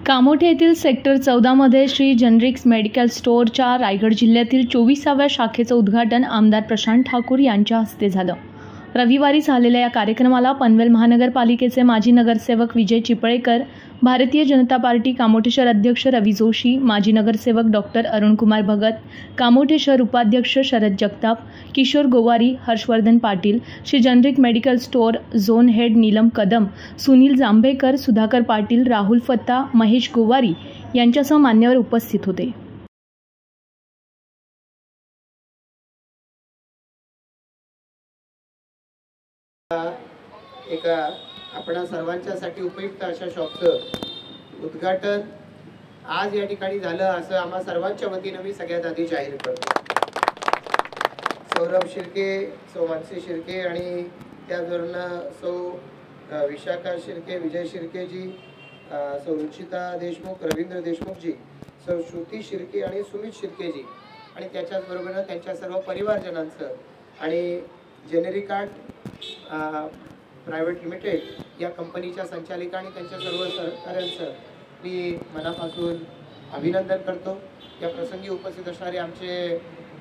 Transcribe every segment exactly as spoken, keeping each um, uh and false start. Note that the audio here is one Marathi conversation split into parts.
कामोठे येथील सेक्टर चौदा मध्ये श्री जनरिक्स मेडिकल स्टोअरच्या रायगड जिल्ह्यातील चोवीसाव्या शाखेचं उद्घाटन आमदार प्रशांत ठाकूर यांच्या हस्ते झालं। रविवारी झालेल्या या कार्यक्रमाला पनवेल महानगरपालिकेचे माजी नगरसेवक विजय चिपळेकर, भारतीय जनता पार्टी कामोठे शहर अध्यक्ष रवी जोशी, माजी नगरसेवक डॉक्टर अरुणकुमार भगत, कामोठे शहर उपाध्यक्ष Sharad Jagtap, Kishor Gowari, Harshvardhan Patil, Shri generic medical store zone head Neelam Kadam, Sunil Jambhekar, Sudhakar Patil, Rahul Fatta, Mahesh Gowari यांच्यासह मान्यवर उपस्थित होते। एका आपणा सर्वांच्यासाठी उपयुक्त अशा शॉपचं उद्घाटन आज या ठिकाणी झालं असं आम्हा सर्वांच्या वतीने मी सगळ्यात आधी जाहीर करतो। सौरभ शिर्के, सौ मानसी शिर्के आणि त्याचबरोबर सौ विशाखा शिर्के, विजय शिर्केजी, सौ रुचिता देशमुख, रवींद्र देशमुखजी, सौ श्रुती शिर्के आणि सुमित शिर्केजी आणि त्याच्याच बरोबर त्यांच्या सर्व परिवारजनांचं आणि जेनेरिकार्ड प्रायव्हेट लिमिटेड या कंपनीच्या संचालिका आणि त्यांच्या सर्व सहकाऱ्यांचं मी मनापासून अभिनंदन करतो। या प्रसंगी उपस्थित असणारे आमचे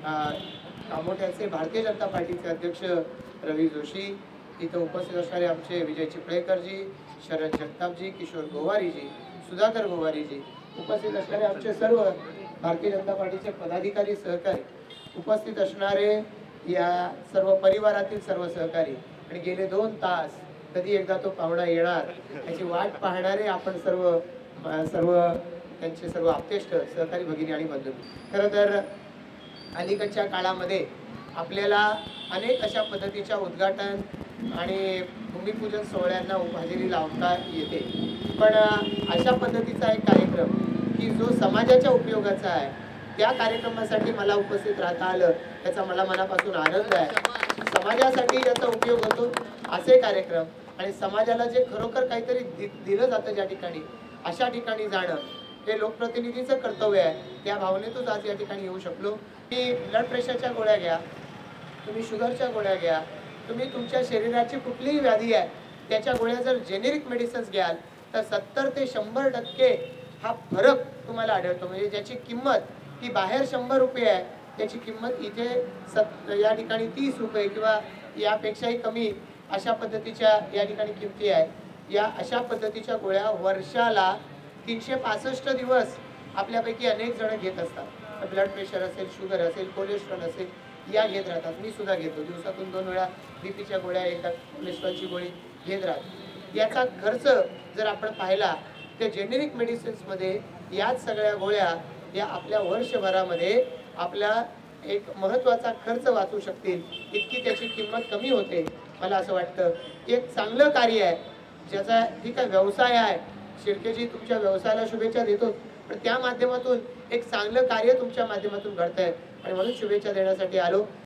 कामोठ्याचे भारतीय जनता पार्टीचे अध्यक्ष रवी जोशी, इथं उपस्थित असणारे आमचे विजय चिपळेकरजी, शरद जगतापजी, किशोर गोवारीजी, सुधाकर गोवारीजी, उपस्थित असणारे आमचे सर्व भारतीय जनता पार्टीचे पदाधिकारी, सहकारी, उपस्थित असणारे या सर्व परिवारातील सर्व सहकारी आणि गेले दोन तास कधी एकदा तो पाहुणा येणार याची वाट पाहणारे आपण सर्व सर्व त्यांचे सर्व आप्तेष्ट सहकारी भगिनी आणि बंधू। खरं तर अलीकडच्या काळामध्ये आपल्याला अनेक अशा पद्धतीच्या उद्घाटन आणि भूमिपूजन सोहळ्यांना हजेरी लावता येते, पण अशा पद्धतीचा एक कार्यक्रम की जो समाजाच्या उपयोगाचा आहे त्या कार्यक्रमासाठी मला उपस्थित राहता आलं त्याचा मला मनापासून आनंद आहे। समाजासाठी याचा उपयोग होतो असे कार्यक्रम आणि समाजाला जे खरोखर काहीतरी दि, दिलं जातं ज्या ठिकाणी अशा ठिकाणी जाणं हे लोकप्रतिनिधीचं कर्तव्य आहे। त्या भावनेतून आज या ठिकाणी येऊ शकलो। की ब्लड प्रेशरच्या गोळ्या घ्या, तुम्ही शुगरच्या गोळ्या घ्या, तुम्ही तुमच्या शरीराची कुठलीही व्याधी आहे त्याच्या गोळ्या जर जेनेरिक मेडिसिन्स घ्याल तर सत्तर ते शंभर टक्के हा फरक तुम्हाला आढळतो। म्हणजे ज्याची किंमत ही बाहेर शंभर रुपये आहे त्याची किंमत इथे सत या ठिकाणी तीस रुपये किंवा यापेक्षाही कमी अशा पद्धतीच्या या ठिकाणी किमती आहे। या अशा पद्धतीच्या गोळ्या वर्षाला तीनशे पासष्ट दिवस आपल्यापैकी अनेक जण घेत असतात। ब्लड प्रेशर असेल, शुगर असेल, कोलेस्ट्रॉल असेल या घेत राहतात। मी सुद्धा घेतो, दिवसातून दोन वेळा बीपीच्या गोळ्या, एकदा कोलेस्ट्रॉलची गोळी घेत राहतो। याचा खर्च जर आपण पाहिला तर जेनेरिक मेडिसिन्समध्ये याच सगळ्या गोळ्या या आपल्या वर्षभरामध्ये आपला एक महत्त्वाचा खर्च वाचू शकतील, इतकी त्याची किंमत कमी होते। मला असं वाटतं एक चांगलं कार्य आहे ज्याचा ठीक आहे व्यवसाय आहे, शिर्केजी तुमच्या व्यवसायाला शुभेच्छा देतो, पण त्या माध्यमातून एक चांगलं कार्य तुमच्या माध्यमातून घडतंय आणि म्हणून शुभेच्छा देण्यासाठी आलो।